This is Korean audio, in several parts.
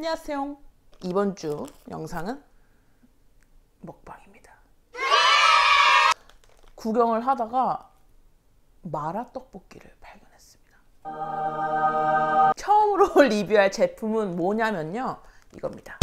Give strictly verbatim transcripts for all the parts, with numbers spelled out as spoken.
안녕하세요. 이번 주 영상은 먹방입니다. 구경을 하다가 마라 떡볶이를 발견했습니다. 처음으로 리뷰할 제품은 뭐냐면요, 이겁니다.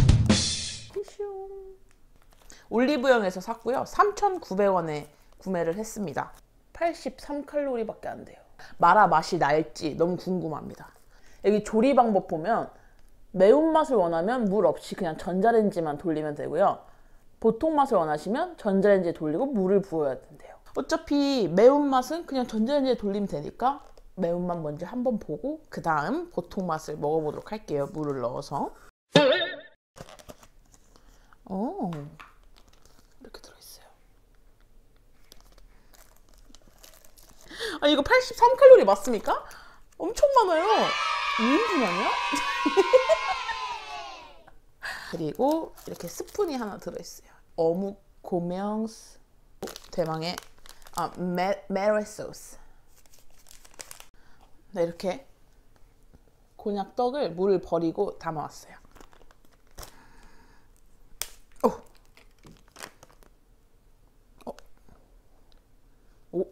올리브영에서 샀고요. 삼천구백 원에 구매를 했습니다. 팔십삼 칼로리 밖에 안 돼요. 마라 맛이 날지 너무 궁금합니다. 여기 조리 방법 보면 매운맛을 원하면 물 없이 그냥 전자레인지만 돌리면 되고요. 보통 맛을 원하시면 전자레인지에 돌리고 물을 부어야 된대요. 어차피 매운맛은 그냥 전자레인지에 돌리면 되니까 매운맛 먼저 한번 보고 그 다음 보통 맛을 먹어보도록 할게요. 물을 넣어서. 오, 이렇게 들어있어요. 아, 이거 팔십삼 칼로리 맞습니까? 엄청 많아요. 이 인분 아니야? 그리고 이렇게 스푼이 하나 들어있어요. 어묵 고명 대망의 아, 메, 메레 소스. 네, 이렇게 곤약떡을 물을 버리고 담아왔어요. 오. 어. 오.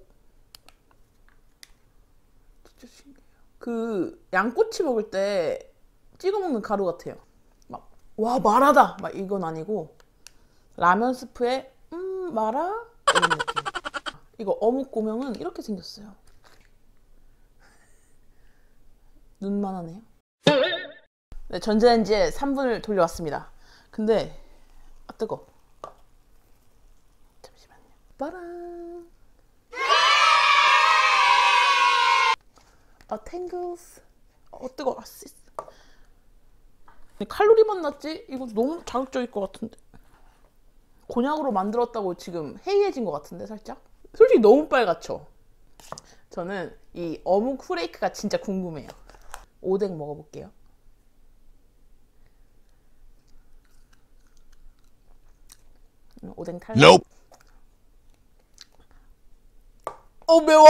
진짜 신기해요. 그 양꼬치 먹을 때 찍어 먹는 가루 같아요. 막 와 마라다 막 이건 아니고 라면 스프에 음 마라 이런 느낌. 이거 어묵 고명은 이렇게 생겼어요. 눈만 하네요. 네, 전자레인지에 삼 분을 돌려왔습니다. 근데 아 뜨거. 잠시만요. 빠란. 아 탱글스. 어 뜨거. 아 씨. 칼로리만 낮지? 이거 너무 자극적일 것 같은데. 곤약으로 만들었다고 지금 해이해진 것 같은데 살짝? 솔직히 너무 빨갛죠? 저는 이 어묵 후레이크가 진짜 궁금해요. 오뎅 먹어볼게요. 오뎅 탈락. Nope. 어 매워.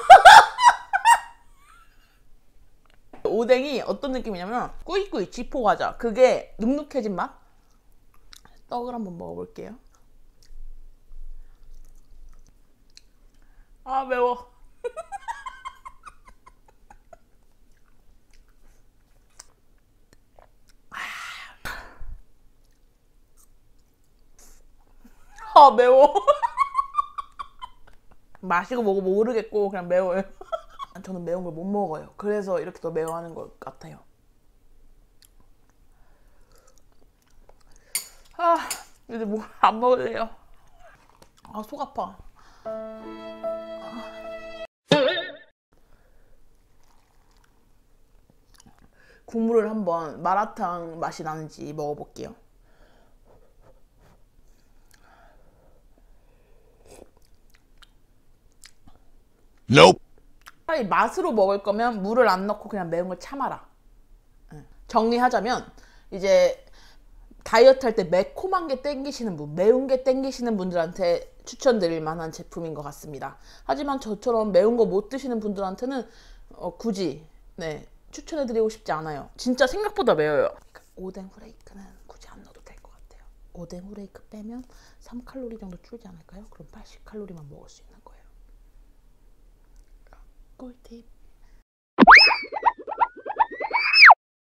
오뎅이 어떤 느낌이냐면 꾸이꾸이 지포 과자, 그게 눅눅해진 맛. 떡을 한번 먹어볼게요. 아 매워. 아 매워. 마시고 뭐고 모르겠고 그냥 매워요. 저는 매운 걸 못 먹어요. 그래서 이렇게 더 매워하는 것 같아요. 아 이제 뭐 안 먹을래요. 아 속 아파. 국물을 한번 마라탕 맛이 나는지 먹어볼게요. Nope. 차라리 맛으로 먹을 거면 물을 안 넣고 그냥 매운 걸 참아라. 정리하자면 이제 다이어트 할 때 매콤한 게 땡기시는 분, 매운 게 땡기시는 분들한테 추천드릴 만한 제품인 것 같습니다. 하지만 저처럼 매운 거 못 드시는 분들한테는 어, 굳이 네, 추천해드리고 싶지 않아요. 진짜 생각보다 매워요. 오뎅 후레이크는 굳이 안 넣어도 될 것 같아요. 오뎅 후레이크 빼면 삼 칼로리 정도 줄지 않을까요? 그럼 팔십 칼로리만 먹을 수 있는 거예요. 꿀팁.